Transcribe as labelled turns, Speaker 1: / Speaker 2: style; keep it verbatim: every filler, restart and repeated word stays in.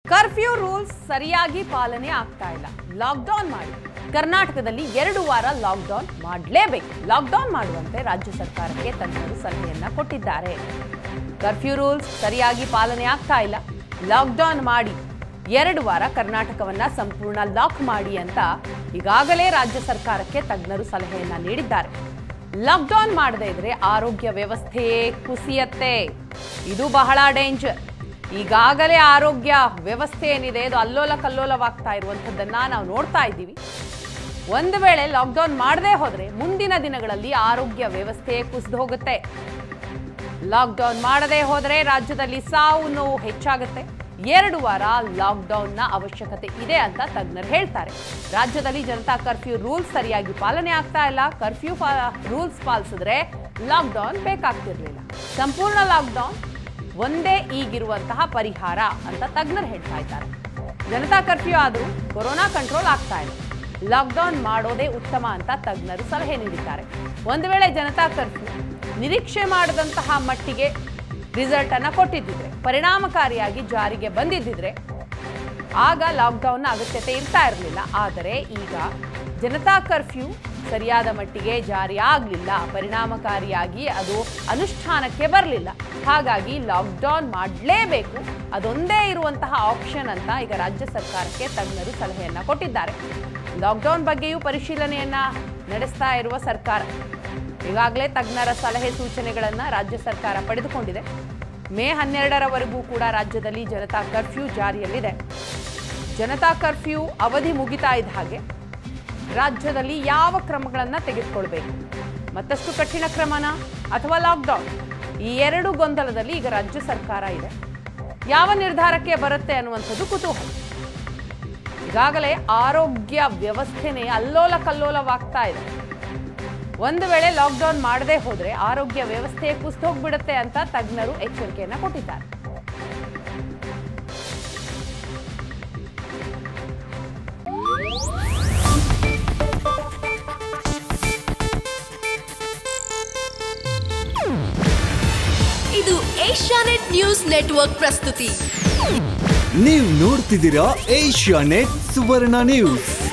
Speaker 1: Curfew rules ಸರಿಯಾಗಿ ಪಾಲನೆ ಆಗ್ತಾ ಇಲ್ಲ. ಲಾಕ್ಡೌನ್ ಮಾಡಿ ಕರ್ನಾಟಕದಲ್ಲಿ ಎರಡು ವಾರ ಲಾಕ್ಡೌನ್ ಮಾಡಲೇಬೇಕು. ಲಾಕ್ಡೌನ್ ಮಾಡುವಂತೆ ರಾಜ್ಯ ಸರ್ಕಾರಕ್ಕೆ ತಜ್ಞರು ಸಲಹೆಯನ್ನ ಕೊಟ್ಟಿದ್ದಾರೆ. ಕರ್ಫ್ಯೂ ರೂಲ್ಸ್ ಸರಿಯಾಗಿ ಪಾಲನೆ ಆಗ್ತಾ ಇಲ್ಲ, ಲಾಕ್ಡೌನ್ ಮಾಡಿ ಎರಡು ವಾರ ಕರ್ನಾಟಕವನ್ನ ಸಂಪೂರ್ಣ ಲಾಕ್ ಮಾಡಿ ಅಂತ ಈಗಾಗಲೇ ರಾಜ್ಯ ಸರ್ಕಾರಕ್ಕೆ ತಜ್ಞರು ಸಲಹೆಯನ್ನ ನೀಡಿದ್ದಾರೆ. ಲಾಕ್ಡೌನ್ ಮಾಡದೇ ಇದ್ರೆ ಆರೋಗ್ಯ ವ್ಯವಸ್ಥೆಯೇ ಕುಸಿಯತ್ತೆ. ಇದು ಬಹಳ ಡೇಂಜರ್. ಈಗಾಗಲೇ ಆರೋಗ್ಯ ವ್ಯವಸ್ಥೆ ಏನಿದೆ ಅದು ಅಲ್ಲೋಲ ಕಲ್ಲೋಲವಾಗ್ತಾ ಇರುವಂಥದ್ದನ್ನ ನಾವು ನೋಡ್ತಾ ಇದ್ದೀವಿ. ಒಂದು ವೇಳೆ ಲಾಕ್ಡೌನ್ ಮಾಡದೇ ಹೋದ್ರೆ ಮುಂದಿನ ದಿನಗಳಲ್ಲಿ ಆರೋಗ್ಯ ವ್ಯವಸ್ಥೆ ಕುಸಿದು ಹೋಗುತ್ತೆ. ಲಾಕ್ಡೌನ್ ಮಾಡದೇ ಹೋದ್ರೆ ರಾಜ್ಯದಲ್ಲಿ ಸಾವು ನೋವು ಹೆಚ್ಚಾಗುತ್ತೆ. ಎರಡು ವಾರ ಲಾಕ್ಡೌನ್ನ ಅವಶ್ಯಕತೆ ಇದೆ ಅಂತ ತಜ್ಞರು ಹೇಳ್ತಾರೆ. ರಾಜ್ಯದಲ್ಲಿ ಜನತಾ ಕರ್ಫ್ಯೂ ರೂಲ್ಸ್ ಸರಿಯಾಗಿ ಪಾಲನೆ ಆಗ್ತಾ ಇಲ್ಲ. ಕರ್ಫ್ಯೂ ರೂಲ್ಸ್ ಪಾಲಿಸಿದ್ರೆ ಲಾಕ್ಡೌನ್ ಬೇಕಾಗ್ತಿರ್ಲಿಲ್ಲ. ಸಂಪೂರ್ಣ ಲಾಕ್ಡೌನ್ ಒಂದೇ ಈಗಿರುವಂತಹ ಪರಿಹಾರ ಅಂತ ತಜ್ಞರು ಹೇಳ್ತಾ ಇದ್ದಾರೆ. ಜನತಾ ಕರ್ಫ್ಯೂ ಆದರೂ ಕೊರೋನಾ ಕಂಟ್ರೋಲ್ ಆಗ್ತಾ ಇಲ್ಲ, ಲಾಕ್ಡೌನ್ ಮಾಡೋದೇ ಉತ್ತಮ ಅಂತ ತಜ್ಞರು ಸಲಹೆ ನೀಡಿದ್ದಾರೆ. ಒಂದು ವೇಳೆ ಜನತಾ ಕರ್ಫ್ಯೂ ನಿರೀಕ್ಷೆ ಮಾಡದಂತಹ ಮಟ್ಟಿಗೆ ರಿಸಲ್ಟ್ ಅನ್ನ ಕೊಟ್ಟಿದ್ದಿದ್ರೆ, ಪರಿಣಾಮಕಾರಿಯಾಗಿ ಜಾರಿಗೆ ಬಂದಿದ್ದಿದ್ರೆ ಆಗ ಲಾಕ್ಡೌನ್ನ ಅಗತ್ಯತೆ ಇರ್ತಾ ಇರಲಿಲ್ಲ. ಆದರೆ ಈಗ ಜನತಾ ಕರ್ಫ್ಯೂ ಸರಿಯಾದ ಮಟ್ಟಿಗೆ ಜಾರಿ ಆಗಲಿಲ್ಲ, ಪರಿಣಾಮಕಾರಿಯಾಗಿ ಅದು ಅನುಷ್ಠಾನಕ್ಕೆ ಬರಲಿಲ್ಲ. ಹಾಗಾಗಿ ಲಾಕ್ಡೌನ್ ಮಾಡಲೇಬೇಕು, ಅದೊಂದೇ ಇರುವಂತಹ ಆಪ್ಷನ್ ಅಂತ ಈಗ ರಾಜ್ಯ ಸರ್ಕಾರಕ್ಕೆ ತಜ್ಞರು ಸಲಹೆಯನ್ನ ಕೊಟ್ಟಿದ್ದಾರೆ. ಲಾಕ್ಡೌನ್ ಬಗ್ಗೆಯೂ ಪರಿಶೀಲನೆಯನ್ನ ನಡೆಸ್ತಾ ಇರುವ ಸರ್ಕಾರ ಈಗಾಗಲೇ ತಜ್ಞರ ಸಲಹೆ ಸೂಚನೆಗಳನ್ನು ರಾಜ್ಯ ಸರ್ಕಾರ ಪಡೆದುಕೊಂಡಿದೆ. ಮೇ ಹನ್ನೆರಡರವರೆಗೂ ಕೂಡ ರಾಜ್ಯದಲ್ಲಿ ಜನತಾ ಕರ್ಫ್ಯೂ ಜಾರಿಯಲ್ಲಿದೆ. ಜನತಾ ಕರ್ಫ್ಯೂ ಅವಧಿ ಮುಗಿತಾ ಇದ್ದ ಹಾಗೆ ರಾಜ್ಯದಲ್ಲಿ ಯಾವ ಕ್ರಮಗಳನ್ನು ತೆಗೆದುಕೊಳ್ಬೇಕು, ಮತ್ತಷ್ಟು ಕಠಿಣ ಕ್ರಮನ ಅಥವಾ ಲಾಕ್ಡೌನ್, ಈ ಎರಡು ಗೊಂದಲದಲ್ಲಿ ಈಗ ರಾಜ್ಯ ಸರ್ಕಾರ ಇದೆ. ಯಾವ ನಿರ್ಧಾರಕ್ಕೆ ಬರುತ್ತೆ ಅನ್ನುವಂಥದ್ದು ಕುತೂಹಲ. ಈಗಾಗಲೇ ಆರೋಗ್ಯ ವ್ಯವಸ್ಥೆನೇ ಅಲ್ಲೋಲ ಕಲ್ಲೋಲವಾಗ್ತಾ ಇದೆ. ಒಂದು ವೇಳೆ ಲಾಕ್ಡೌನ್ ಮಾಡದೇ ಹೋದ್ರೆ ಆರೋಗ್ಯ ವ್ಯವಸ್ಥೆ ಕುಸಿದು ಹೋಗ್ಬಿಡುತ್ತೆ ಅಂತ ತಜ್ಞರು ಎಚ್ಚರಿಕೆಯನ್ನ ಕೊಟ್ಟಿದ್ದಾರೆ.
Speaker 2: ಇದು ಏಷ್ಯಾನೆಟ್ ನ್ಯೂಸ್ ನೆಟ್ವರ್ಕ್ ಪ್ರಸ್ತುತಿ.
Speaker 3: ನೀವು ನೋಡ್ತಿದ್ದೀರಾ ಏಷ್ಯಾನೆಟ್ ಸುವರ್ಣ ನ್ಯೂಸ್.